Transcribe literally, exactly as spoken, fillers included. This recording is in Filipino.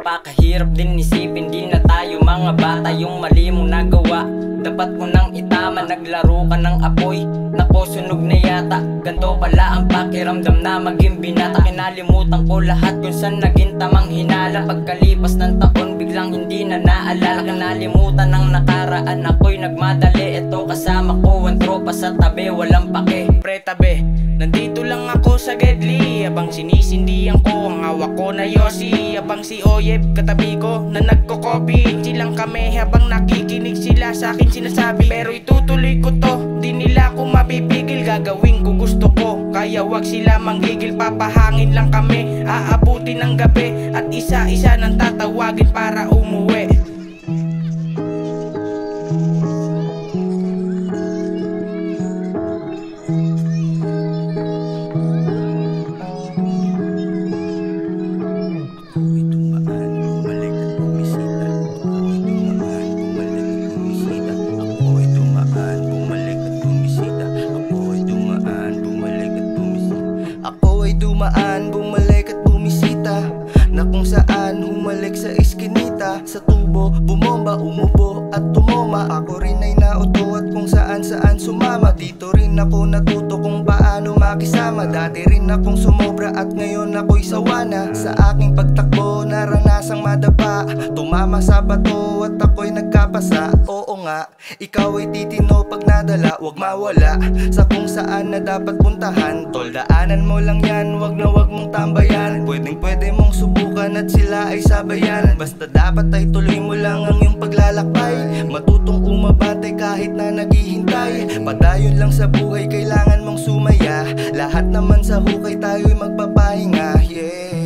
Napakahirap din isipin, di na tayo mga bata. Yung mali mong nagawa, dapat mo nang itama. Naglaro ka ng apoy, nako sunog na yata. Ganto pala ang pakiramdam na maging binata. Kinalimutan ko lahat kung saan naging tamang hinala. Pagkalipas ng taon, biglang hindi na naalala. Kinalimutan ng nakaraan, ako'y nagmadali. Eto kasama ko, ang tropa sa tabi, walang pake. Pre tabi, nandito lang ako sa Gedli. Habang sinisindihan ko ang hawak ko na Yossi. Habang si Oyeb katabi ko na nagko-copy. Silang kami habang nakikinig sila sa akin sinasabi. Pero itutuloy ko to, di nila ako mapipigil. Gagawin ko gusto ko, kaya wag sila manggigil. Papahangin lang kami, aabutin ng gabi. At isa-isa nang tatawagin para umuwi. Dumaan, bumalik at bumisita, na kung saan humalik sa iskinita. Sa tubo, bumomba, umubo at tumoma. Ako rin ay nauto at kung saan saan sumama. Dito rin ako natuto kung paano makisama. Dati rin akong sumobra at ngayon ako'y sawana. Sa aking pagtakbo, naranasang madapa. Tumama sa bato at ako'y nagkapasa. Oo nga, ikaw ay titino pag nadala. Huwag mawala sa kung saan na dapat puntahan. Tol, daanan mo lang yan, wag na wag mong tambayan. Pwedeng pwede mong subukan at sila ay sabayan. Basta dapat ay tuloy mo lang ang iyong paglalakbay. Matutong umabante kahit na naghihintay. Padayon lang sa buhay, kailangan mong sumaya. Lahat naman sa hukay tayo'y magpapahinga, yeah.